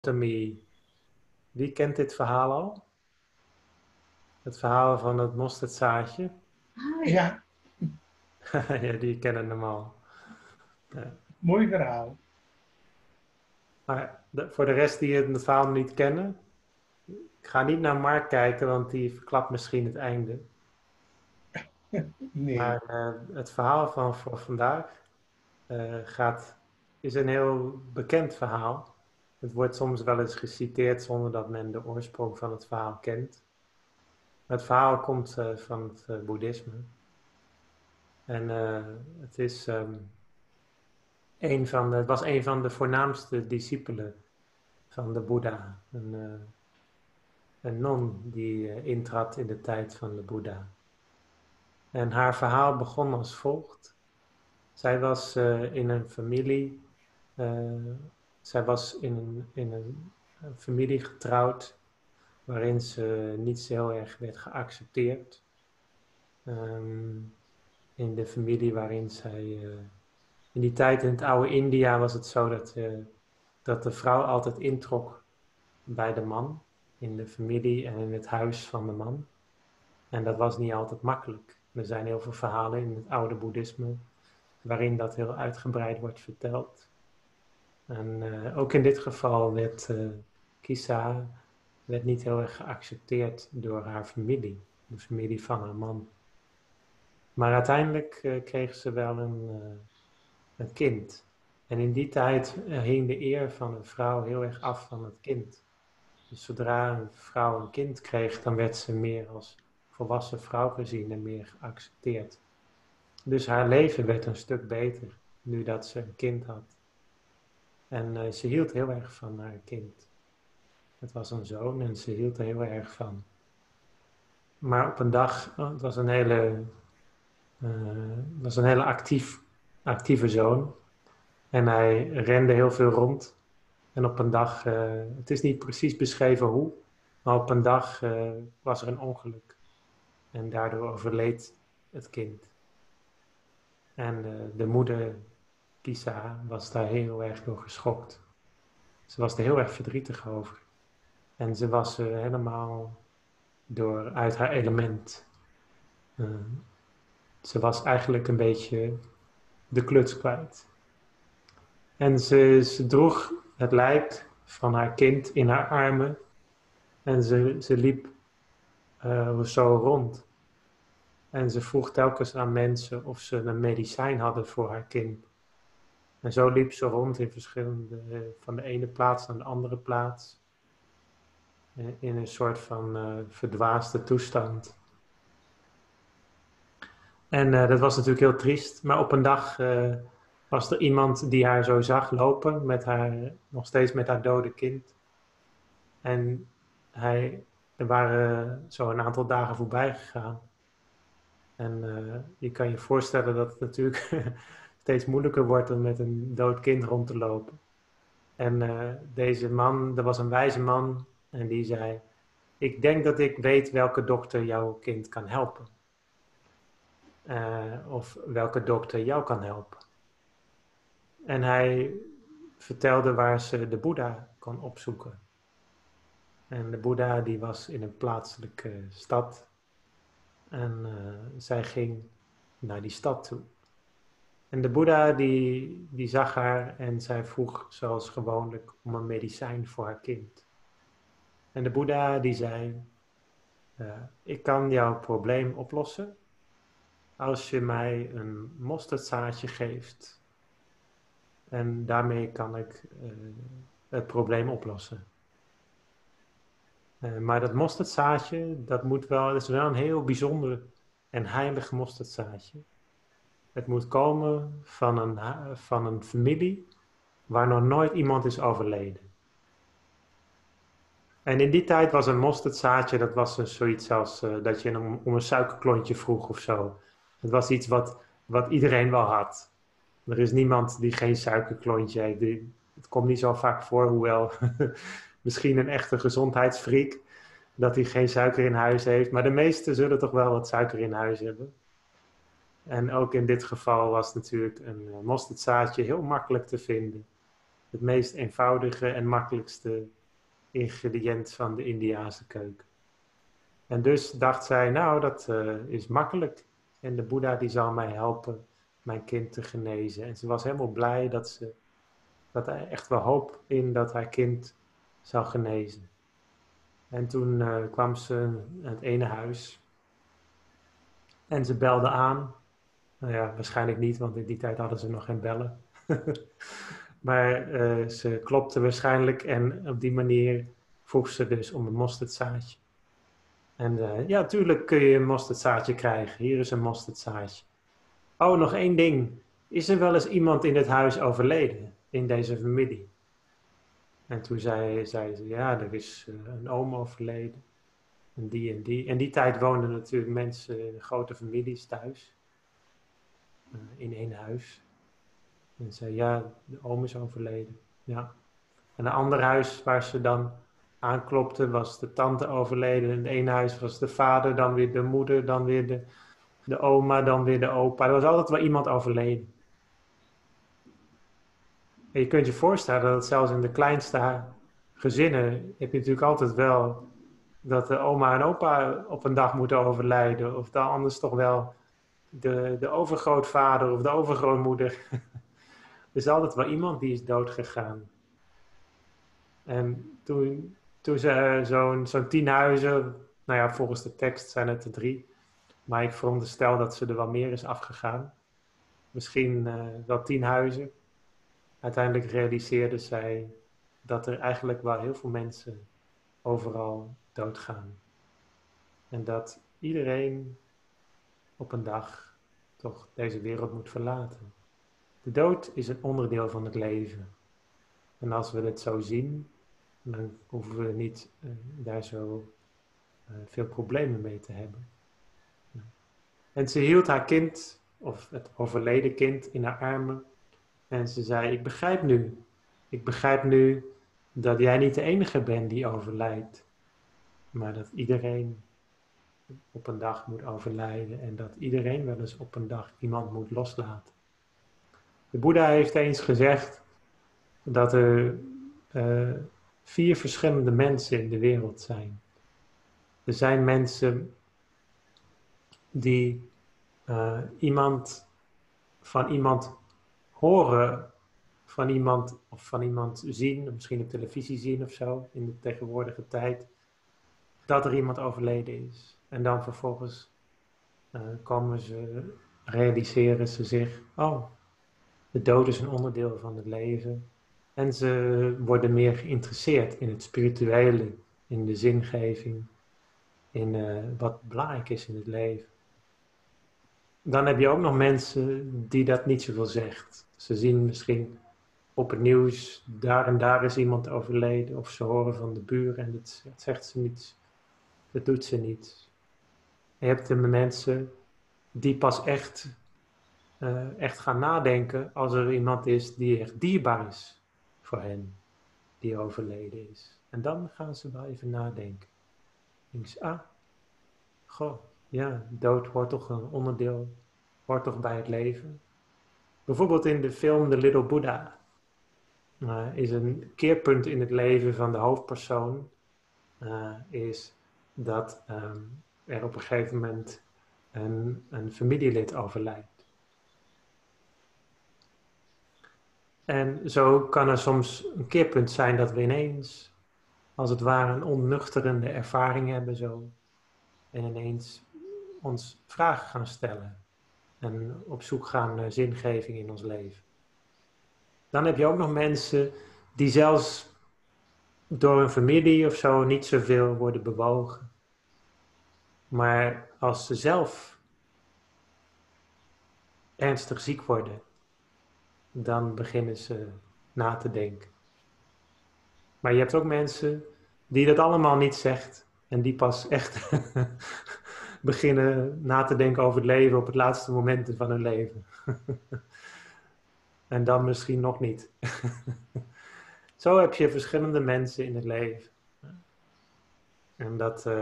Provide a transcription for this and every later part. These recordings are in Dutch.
Janastomy. Wie kent dit verhaal al? Het verhaal van het mosterdzaadje. Ja, Ja, die kennen hem al. Ja. mooi verhaal. Maar voor de rest die het verhaal niet kennen, ik ga niet naar Mark kijken, want die verklapt misschien het einde. Nee. Maar het verhaal van voor vandaag is een heel bekend verhaal. Het wordt soms wel eens geciteerd zonder dat men de oorsprong van het verhaal kent. Het verhaal komt van het boeddhisme. En het is het was een van de voornaamste discipelen van de Boeddha. Een non die intrad in de tijd van de Boeddha. En haar verhaal begon als volgt. Zij was in een familie, zij was in een familie getrouwd waarin ze niet zo heel erg werd geaccepteerd. In de familie waarin zij, in die tijd in het oude India was het zo dat de vrouw altijd introk bij de man, in de familie en in het huis van de man. En dat was niet altijd makkelijk. Er zijn heel veel verhalen in het oude boeddhisme waarin dat heel uitgebreid wordt verteld. En ook in dit geval werd Kisa niet heel erg geaccepteerd door haar familie, de familie van haar man. Maar uiteindelijk kreeg ze wel een kind. En in die tijd hing de eer van een vrouw heel erg af van het kind. Dus zodra een vrouw een kind kreeg, dan werd ze meer als volwassen vrouw gezien en meer geaccepteerd. Dus haar leven werd een stuk beter, nu dat ze een kind had. En ze hield heel erg van haar kind. Het was een zoon en ze hield er heel erg van. Maar op een dag, het was een hele actieve zoon. En hij rende heel veel rond. En op een dag, het is niet precies beschreven hoe, maar op een dag was er een ongeluk. En daardoor overleed het kind. En de moeder, Kisa, was daar heel erg door geschokt. Ze was er heel erg verdrietig over. En ze was helemaal uit haar element. Ze was eigenlijk een beetje de kluts kwijt. En ze droeg het lijk van haar kind in haar armen. En ze liep zo rond. En ze vroeg telkens aan mensen of ze een medicijn hadden voor haar kind. En zo liep ze rond in van de ene plaats naar de andere plaats. In een soort van verdwaasde toestand. En dat was natuurlijk heel triest. Maar op een dag was er iemand die haar zo zag lopen, nog steeds met haar dode kind. En er waren zo een aantal dagen voorbij gegaan. En je kan je voorstellen dat het natuurlijk steeds moeilijker wordt om met een dood kind rond te lopen. En deze man, er was een wijze man en die zei: ik denk dat ik weet welke dokter jouw kind kan helpen. Of welke dokter jou kan helpen. En hij vertelde waar ze de Boeddha kon opzoeken. En de Boeddha die was in een plaatselijke stad. En zij ging naar die stad toe. En de Boeddha die zag haar en zij vroeg zoals gewoonlijk om een medicijn voor haar kind. En de Boeddha die zei: ik kan jouw probleem oplossen als je mij een mosterdzaadje geeft. En daarmee kan ik het probleem oplossen. Maar dat mosterdzaadje, dat is wel een heel bijzonder en heilig mosterdzaadje. Het moet komen van een familie waar nog nooit iemand is overleden. En in die tijd was een mosterdzaadje, dat was zoiets als dat je om een suikerklontje vroeg of zo. Het was iets wat iedereen wel had. Er is niemand die geen suikerklontje heeft. Het komt niet zo vaak voor, hoewel misschien een echte gezondheidsfreak, dat hij geen suiker in huis heeft. Maar de meesten zullen toch wel wat suiker in huis hebben. En ook in dit geval was natuurlijk een mosterdzaadje heel makkelijk te vinden. het meest eenvoudige en makkelijkste ingrediënt van de Indiase keuken. En dus dacht zij, nou, dat is makkelijk. En de Boeddha die zal mij helpen mijn kind te genezen. En ze was helemaal blij dat er echt wel hoop in dat haar kind zou genezen. En toen kwam ze in het ene huis en ze belde aan. Nou ja, waarschijnlijk niet, want in die tijd hadden ze nog geen bellen. Maar ze klopte waarschijnlijk en op die manier vroeg ze dus om een mosterdzaadje. En ja, tuurlijk kun je een mosterdzaadje krijgen. Hier is een mosterdzaadje. Oh, nog één ding. Is er wel eens iemand in het huis overleden? In deze familie? En toen zei ze, ja, er is een oom overleden. En die en die. In die tijd woonden natuurlijk mensen in grote families thuis. In één huis. En zei, ja, de oom is overleden. Ja. En een ander huis waar ze dan aanklopte was de tante overleden. In het ene huis was de vader, dan weer de moeder, dan weer de oma, dan weer de opa. Er was altijd wel iemand overleden. En je kunt je voorstellen dat zelfs in de kleinste gezinnen heb je natuurlijk altijd wel dat de oma en opa op een dag moeten overlijden. Of dan anders toch wel de overgrootvader of de overgrootmoeder. Er is altijd wel iemand die is doodgegaan. En toen ze zo'n 10 huizen, nou ja, volgens de tekst zijn het er 3. Maar ik veronderstel dat ze er wel meer is afgegaan. Misschien wel 10 huizen. Uiteindelijk realiseerde zij dat er eigenlijk wel heel veel mensen overal doodgaan. En dat iedereen op een dag toch deze wereld moet verlaten. De dood is een onderdeel van het leven. En als we het zo zien, dan hoeven we niet daar zo veel problemen mee te hebben. En ze hield haar kind, of het overleden kind, in haar armen. En ze zei, ik begrijp nu dat jij niet de enige bent die overlijdt. Maar dat iedereen op een dag moet overlijden. En dat iedereen wel eens op een dag iemand moet loslaten. De Boeddha heeft eens gezegd dat er 4 verschillende mensen in de wereld zijn. Er zijn mensen die van iemand horen, van iemand zien, misschien op televisie zien of zo, in de tegenwoordige tijd, dat er iemand overleden is. En dan vervolgens realiseren ze zich, oh, de dood is een onderdeel van het leven. En ze worden meer geïnteresseerd in het spirituele, in de zingeving, in wat belangrijk is in het leven. Dan heb je ook nog mensen die dat niet zoveel zegt. Ze zien misschien op het nieuws, daar en daar is iemand overleden. Of ze horen van de buren en dat zegt ze niet. Dat doet ze niet. Je hebt de mensen die pas echt gaan nadenken als er iemand is die echt dierbaar is voor hen. Die overleden is. En dan gaan ze wel even nadenken. Denken ze, goh, ja, dood hoort toch een onderdeel, hoort toch bij het leven. Bijvoorbeeld in de film The Little Buddha is een keerpunt in het leven van de hoofdpersoon, is dat er op een gegeven moment een familielid overlijdt. En zo kan er soms een keerpunt zijn dat we ineens, als het ware, een onnuchterende ervaring hebben zo. En ineens ons vragen gaan stellen. En op zoek gaan naar zingeving in ons leven. Dan heb je ook nog mensen die zelfs door een familie of zo niet zoveel worden bewogen. Maar als ze zelf ernstig ziek worden, dan beginnen ze na te denken. Maar je hebt ook mensen die dat allemaal niet zegt en die pas echt beginnen na te denken over het leven op het laatste momenten van hun leven. En dan misschien nog niet. Zo heb je verschillende mensen in het leven. En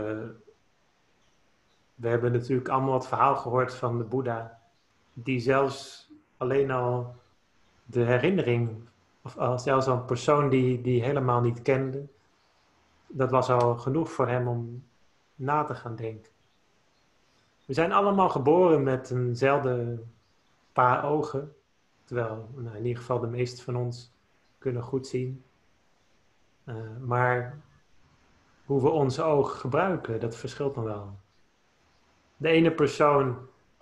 we hebben natuurlijk allemaal het verhaal gehoord van de Boeddha, die zelfs alleen al de herinnering of zelfs een persoon die helemaal niet kende. Dat was al genoeg voor hem om na te gaan denken. We zijn allemaal geboren met eenzelfde paar ogen. Terwijl in ieder geval de meesten van ons kunnen goed zien. Maar hoe we onze ogen gebruiken, dat verschilt nog wel. De ene persoon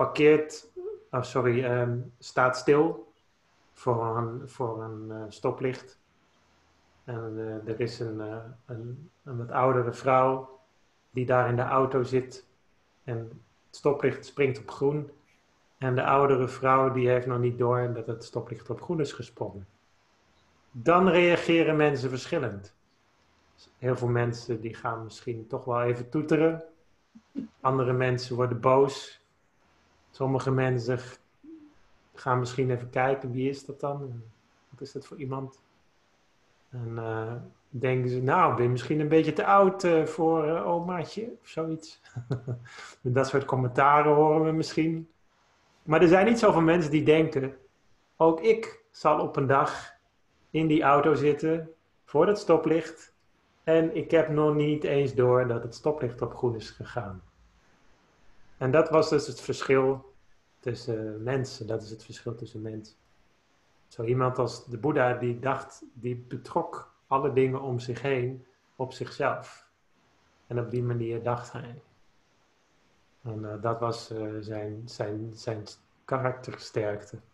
staat stil voor een stoplicht. En er is een wat oudere vrouw die daar in de auto zit. En het stoplicht springt op groen. En de oudere vrouw die heeft nog niet door dat het stoplicht op groen is gesprongen. Dan reageren mensen verschillend. Heel veel mensen die gaan misschien toch wel even toeteren. Andere mensen worden boos. Sommige mensen gaan misschien even kijken, wie is dat dan? Wat is dat voor iemand? En denken ze, nou, ben je misschien een beetje te oud voor omaatje of zoiets. Dat soort commentaren horen we misschien. Maar er zijn niet zoveel mensen die denken, ook ik zal op een dag in die auto zitten voor het stoplicht. En ik heb nog niet eens door dat het stoplicht op groen is gegaan. En dat was dus het verschil tussen mensen. Dat is het verschil tussen mensen. Zo iemand als de Boeddha die betrok alle dingen om zich heen op zichzelf. En op die manier dacht hij. En dat was zijn karaktersterkte.